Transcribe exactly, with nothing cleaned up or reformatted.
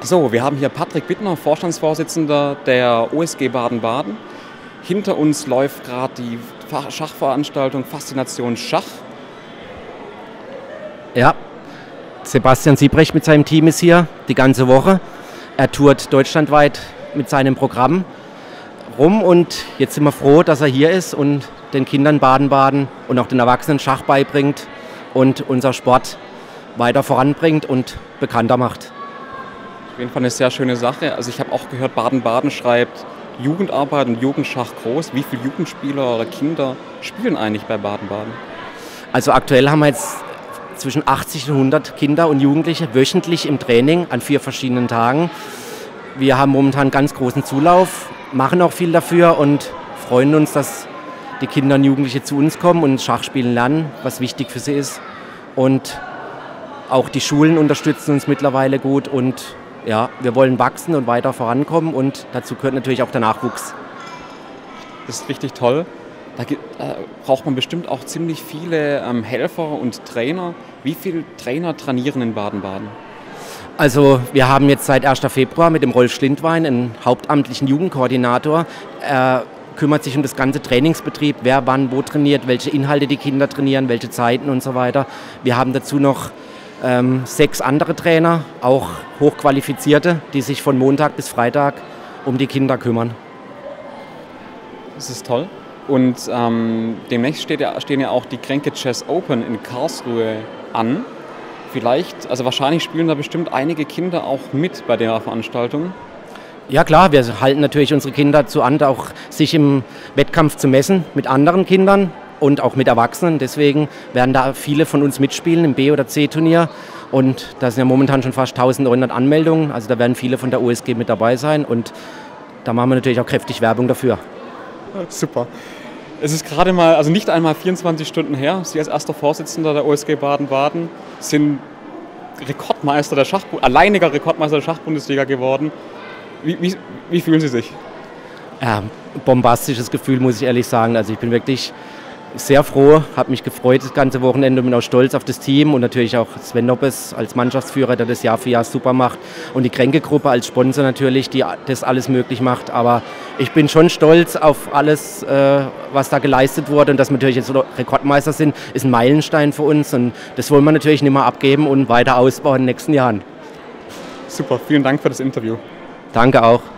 So, wir haben hier Patrick Bittner, Vorstandsvorsitzender der O S G Baden-Baden. Hinter uns läuft gerade die Schachveranstaltung Faszination Schach. Ja, Sebastian Siebrecht mit seinem Team ist hier die ganze Woche. Er tourt deutschlandweit mit seinem Programm rum und jetzt sind wir froh, dass er hier ist und den Kindern Baden-Baden und auch den Erwachsenen Schach beibringt und unser Sport weiter voranbringt und bekannter macht. Auf jeden Fall eine sehr schöne Sache. Also ich habe auch gehört, Baden-Baden schreibt Jugendarbeit und Jugendschach groß. Wie viele Jugendspieler oder Kinder spielen eigentlich bei Baden-Baden? Also aktuell haben wir jetzt zwischen achtzig und hundert Kinder und Jugendliche wöchentlich im Training an vier verschiedenen Tagen. Wir haben momentan einen ganz großen Zulauf, machen auch viel dafür und freuen uns, dass die Kinder und Jugendliche zu uns kommen und Schachspielen lernen, was wichtig für sie ist. Und auch die Schulen unterstützen uns mittlerweile gut und ja, wir wollen wachsen und weiter vorankommen und dazu gehört natürlich auch der Nachwuchs. Das ist richtig toll. Da, da braucht man bestimmt auch ziemlich viele ähm, Helfer und Trainer. Wie viele Trainer trainieren in Baden-Baden? Also wir haben jetzt seit ersten Februar mit dem Rolf Schlindwein einen hauptamtlichen Jugendkoordinator. Er kümmert sich um das ganze Trainingsbetrieb, wer wann wo trainiert, welche Inhalte die Kinder trainieren, welche Zeiten und so weiter. Wir haben dazu noch ähm, sechs andere Trainer, auch hochqualifizierte, die sich von Montag bis Freitag um die Kinder kümmern. Das ist toll. Und ähm, demnächst steht ja, stehen ja auch die Kränke Chess Open in Karlsruhe an. Vielleicht, also wahrscheinlich spielen da bestimmt einige Kinder auch mit bei der Veranstaltung. Ja klar, wir halten natürlich unsere Kinder dazu an, auch sich im Wettkampf zu messen mit anderen Kindern und auch mit Erwachsenen. Deswegen werden da viele von uns mitspielen im B- oder C-Turnier. Und da sind ja momentan schon fast eintausendneunhundert Anmeldungen. Also da werden viele von der O S G mit dabei sein. Und da machen wir natürlich auch kräftig Werbung dafür. Super. Es ist gerade mal, also nicht einmal vierundzwanzig Stunden her. Sie als erster Vorsitzender der O S G Baden-Baden sind Rekordmeister der Schach, alleiniger Rekordmeister der Schachbundesliga geworden. Wie, wie, wie fühlen Sie sich? Ja, bombastisches Gefühl, muss ich ehrlich sagen. Also ich bin wirklich sehr froh, habe mich gefreut das ganze Wochenende und bin auch stolz auf das Team und natürlich auch Sven Noppes als Mannschaftsführer, der das Jahr für Jahr super macht und die Kränke-Gruppe als Sponsor natürlich, die das alles möglich macht. Aber ich bin schon stolz auf alles, äh, was da geleistet wurde und dass wir natürlich jetzt Rekordmeister sind, ist ein Meilenstein für uns und das wollen wir natürlich nicht mehr abgeben und weiter ausbauen in den nächsten Jahren. Super, vielen Dank für das Interview. Danke auch.